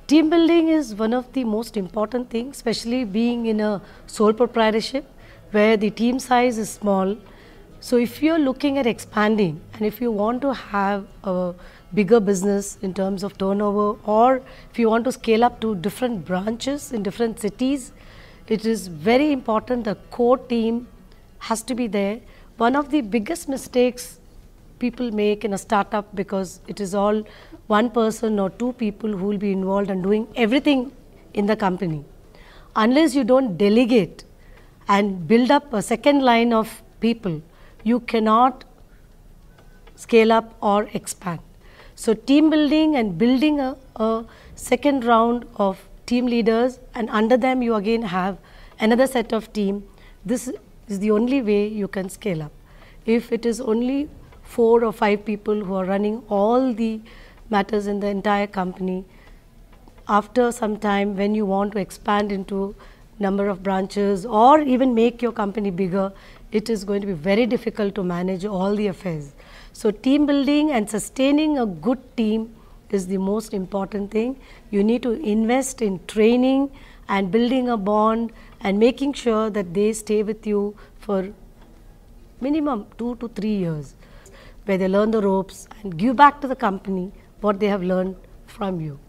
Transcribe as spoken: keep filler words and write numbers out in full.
Team building is one of the most important things, especially being in a sole proprietorship where the team size is small. So if you're looking at expanding and if you want to have a bigger business in terms of turnover, or if you want to scale up to different branches in different cities, it is very important the core team has to be there. One of the biggest mistakes people make in a startup, because it is all one person or two people who will be involved and doing everything in the company. Unless you don't delegate and build up a second line of people, you cannot scale up or expand. So team building and building a, a second round of team leaders, and under them you again have another set of team. This is the only way you can scale up. If it is only four or five people who are running all the matters in the entire company, after some time when you want to expand into number of branches or even make your company bigger, it is going to be very difficult to manage all the affairs. So team building and sustaining a good team is the most important thing. You need to invest in training and building a bond and making sure that they stay with you for minimum two to three years, where they learn the ropes and give back to the company what they have learned from you.